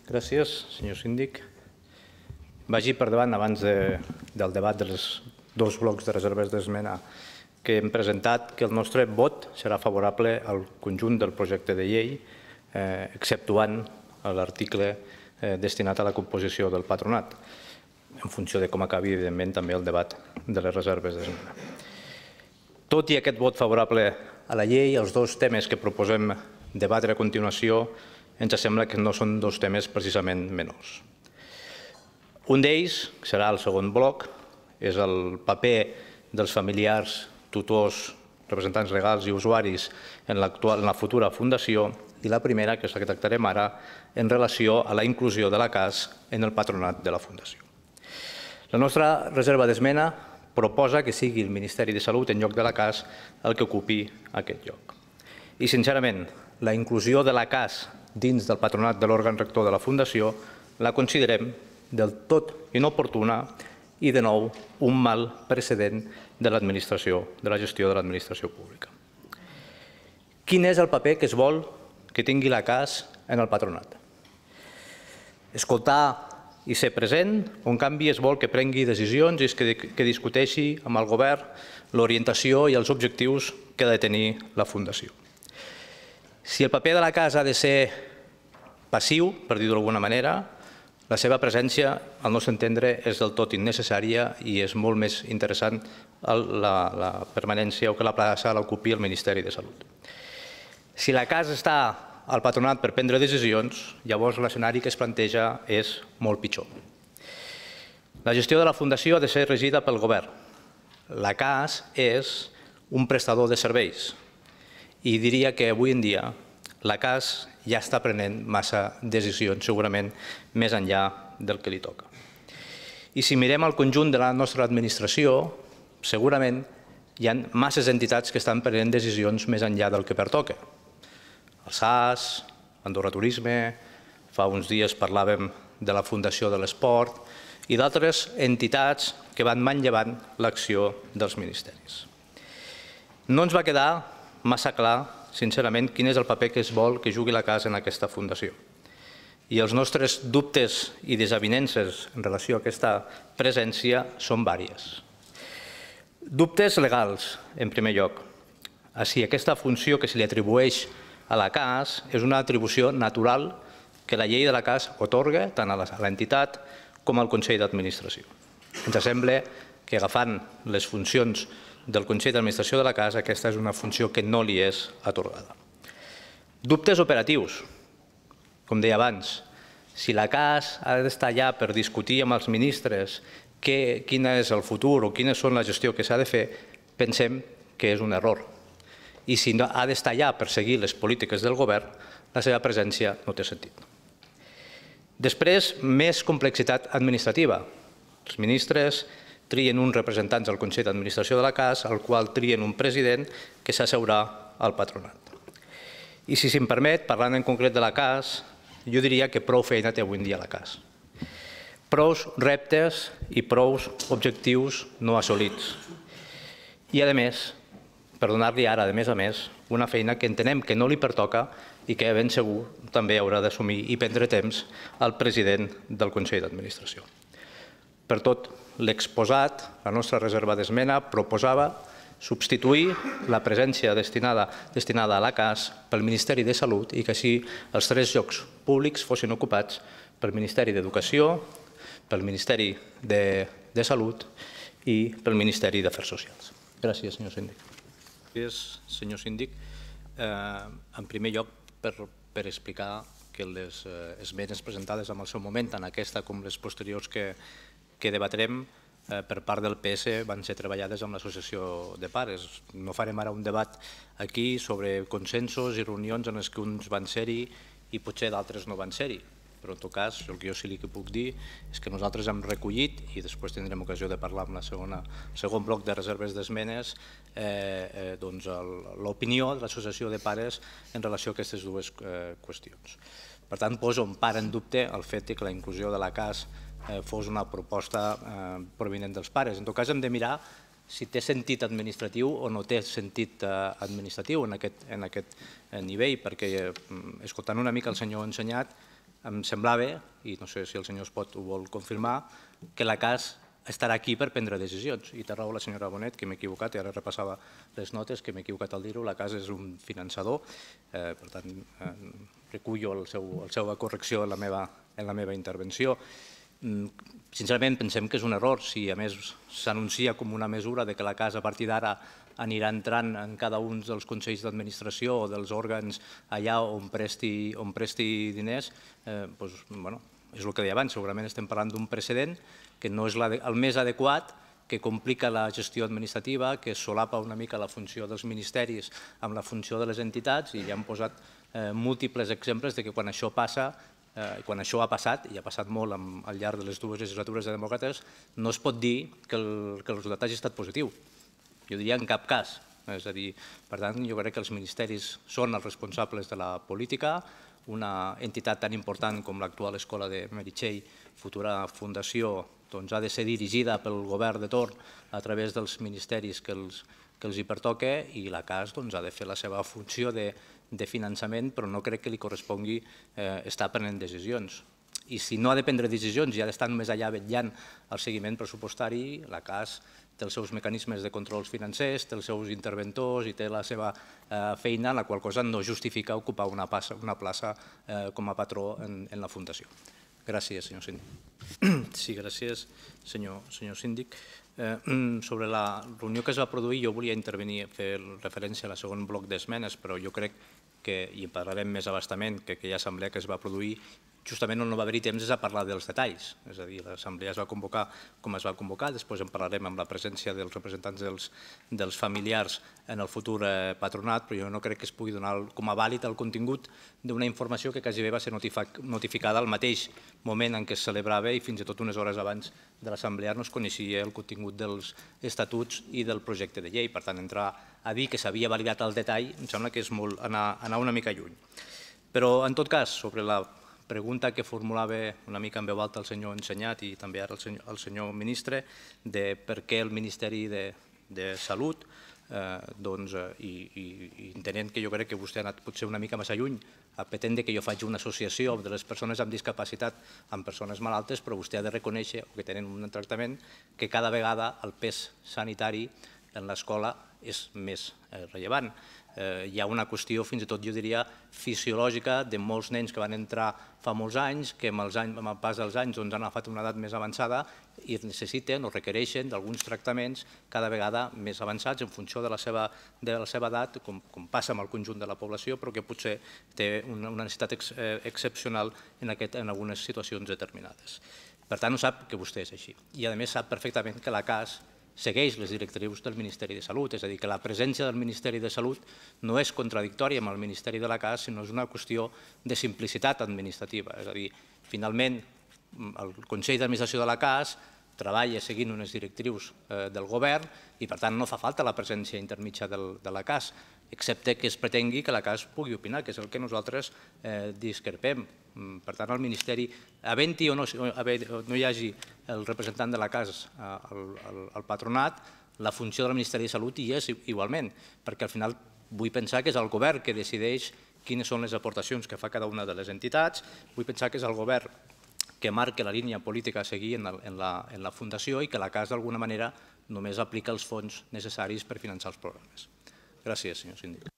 Gràcies, senyor síndic. Vagi per davant, abans del debat dels dos blocs de reserves d'esmena que hem presentat, que el nostre vot serà favorable al conjunt del projecte de llei, exceptuant l'article destinat a la composició del patronat, en funció de com acabi, evidentment, també el debat de les reserves d'esmena. Tot i aquest vot favorable a la llei, els dos temes que proposem debatre a continuació ens sembla que no són dos temes precisament menors. Un d'ells, que serà el segon bloc, és el paper dels familiars, tutors, representants legals i usuaris en la futura fundació, i la primera, que és la que tractarem ara, en relació a la inclusió de la CAS en el patronat de la fundació. La nostra reserva d'esmena proposa que sigui el Ministeri de Salut, en lloc de la CAS, el que ocupi aquest lloc. I, sincerament, la inclusió de la CAS dins del patronat de l'òrgan rector de la Fundació la considerem del tot inoportuna i, de nou, un mal precedent de l'administració, de la gestió de l'administració pública. Quin és el paper que es vol que tingui la CAS en el patronat? Escoltar i ser present, o en canvi es vol que prengui decisions i que discuteixi amb el govern l'orientació i els objectius que ha de tenir la Fundació. Si el paper de la CAS ha de ser passiu, per dir-ho d'alguna manera, la seva presència, al nostre entendre, és del tot innecessària i és molt més interessant la permanència o que la plaça l'ocupi el Ministeri de Salut. Si la CAS està al patronat per prendre decisions, llavors l'escenari que es planteja és molt pitjor. La gestió de la Fundació ha de ser regida pel govern. La CAS és un prestador de serveis i diria que avui en dia la CAS ja està prenent massa decisions, segurament més enllà del que li toca. I si mirem el conjunt de la nostra administració, segurament hi ha masses entitats que estan prenent decisions més enllà del que pertoca. El SAS, Andorra Turisme, fa uns dies parlàvem de la Fundació de l'Esport i d'altres entitats que van manllevant l'acció dels ministeris. No ens va quedar massa clar, sincerament, quin és el paper que es vol que jugui la CAS en aquesta fundació. I els nostres dubtes i desavinences en relació a aquesta presència són vàries. Dubtes legals, en primer lloc. Si aquesta funció que se li atribueix a la CAS és una atribució natural que la llei de la CAS atorga tant a l'entitat com al Consell d'Administració. Ens sembla que agafant les funcions del Consell d'Administració de la CAS, aquesta és una funció que no li és atorgada. Dubtes operatius. Com deia abans, si la CAS ha d'estar allà per discutir amb els ministres quin és el futur o quines són la gestió que s'ha de fer, pensem que és un error. I si ha d'estar allà per seguir les polítiques del govern, la seva presència no té sentit. Després, més complexitat administrativa. Els ministres trien uns representants al Consell d'Administració de la CAS, al qual trien un president que s'asseurà al patronat. I si se'm permet, parlant en concret de la CAS, jo diria que prou feina té avui en dia la CAS. Prous reptes i prous objectius no assolits. I, a més, per donar-li ara, de més a més, una feina que entenem que no li pertoca i que ben segur també haurà d'assumir i prendre temps al president del Consell d'Administració. Per tot l'exposat, la nostra reserva d'esmena proposava substituir la presència destinada a la CAS pel Ministeri de Salut i que així els tres llocs públics fossin ocupats pel Ministeri d'Educació, pel Ministeri de Salut i pel Ministeri d'Afers Socials. Gràcies, senyor síndic. Gràcies, senyor síndic. En primer lloc, per explicar que les esmenes presentades en el seu moment, tant aquesta com les posteriors que debatrem per part del PS van ser treballades amb l'associació de pares. No farem ara un debat aquí sobre consensos i reunions en les que uns van ser-hi i potser d'altres no van ser-hi. Però en tot cas, el que jo sí que puc dir és que nosaltres hem recollit, i després tindrem ocasió de parlar amb el segon bloc de reserves d'esmenes, l'opinió de l'associació de pares en relació a aquestes dues qüestions. Per tant, poso en part en dubte el fet que la inclusió de la CAS fos una proposta provinent dels pares. En tot cas, hem de mirar si té sentit administratiu o no té sentit administratiu en aquest nivell, perquè escoltant una mica el senyor Ensenyat, em semblava, i no sé si el senyor Espot ho vol confirmar, que la CAS estarà aquí per prendre decisions. I té raó la senyora Bonet, que m'he equivocat, i ara repassava les notes, que m'he equivocat al dir-ho, la CAS és un finançador, per tant, recullo la seva correcció en la meva intervenció. Sincerament, pensem que és un error. Si a més s'anuncia com una mesura que la CAS a partir d'ara anirà entrant en cada un dels consells d'administració o dels òrgans allà on presti diners, és el que deia abans, segurament estem parlant d'un precedent que no és el més adequat, que complica la gestió administrativa, que solapa una mica la funció dels ministeris amb la funció de les entitats, i ja hem posat múltiples exemples de que quan això passa, quan això ha passat, i ha passat molt al llarg de les dues legislatures de demòcrates, no es pot dir que el resultat hagi estat positiu. Jo diria en cap cas. És a dir, per tant, jo crec que els ministeris són els responsables de la política. Una entitat tan important com l'actual Escola de Meritxell, futura fundació, ha de ser dirigida pel govern de torn a través dels ministeris que els hi pertoca, i la CAS ha de fer la seva funció de finançament, però no crec que li correspongui estar prenent decisions. I si no ha de prendre decisions i ha d'estar només allà vetllant el seguiment pressupostari, la CAS té els seus mecanismes de controls financers, té els seus interventors i té la seva feina, la qual cosa no justifica ocupar una plaça com a patró en la Fundació. Gràcies, senyor síndic. Sí, gràcies, senyor síndic. Sobre la reunió que es va produir, jo volia intervenir, fer referència al segon bloc d'esmenes, però jo crec que, i en parlarem més abastament, que aquella assemblea que es va produir, justament on no va haver-hi temps és a parlar dels detalls. És a dir, l'assemblea es va convocar com es va convocar, després en parlarem amb la presència dels representants dels familiars en el futur patronat, però jo no crec que es pugui donar com a vàlid el contingut d'una informació que quasi bé va ser notificada al mateix moment en què es celebrava i fins i tot unes hores abans de l'assemblea no es coneixia el contingut dels estatuts i del projecte de llei. Per tant, entrar a dir que s'havia validat el detall em sembla que és anar una mica lluny. Però, en tot cas, sobre la pregunta que formulava una mica en veu alta el senyor Ensenyat i també ara el senyor ministre, de per què el Ministeri de Salut, i entenent que jo crec que vostè ha anat potser una mica massa lluny, pretén que jo faci una associació de les persones amb discapacitat amb persones malaltes, però vostè ha de reconèixer que tenen un tractament que cada vegada el pes sanitari en l'escola és més rellevant. Hi ha una qüestió, fins i tot jo diria, fisiològica de molts nens que van entrar fa molts anys, que amb el pas dels anys han agafat una edat més avançada i necessiten o requereixen d'alguns tractaments cada vegada més avançats en funció de la seva edat, com passa amb el conjunt de la població, però que potser té una necessitat excepcional en algunes situacions determinades. Per tant, ho sap que vostè és així. I, a més, sap perfectament que la CAS segueix les directrius del Ministeri de Salut, és a dir, que la presència del Ministeri de Salut no és contradictòria amb el Ministeri de la CAS, sinó és una qüestió de simplicitat administrativa. És a dir, finalment, el Consell d'Administració de la CAS treballa seguint unes directrius del govern i, per tant, no fa falta la presència intermitja de la CAS, excepte que es pretengui que la CAS pugui opinar, que és el que nosaltres discrepem. Per tant, el Ministeri, havent-hi o no hi hagi el representant de la CAS al patronat, la funció del Ministeri de Salut hi és igualment, perquè al final vull pensar que és el govern que decideix quines són les aportacions que fa cada una de les entitats, vull pensar que és el govern que marca la línia política a seguir en la Fundació i que la CAS d'alguna manera només aplica els fons necessaris per finançar els programes. Gràcies, senyor síndic.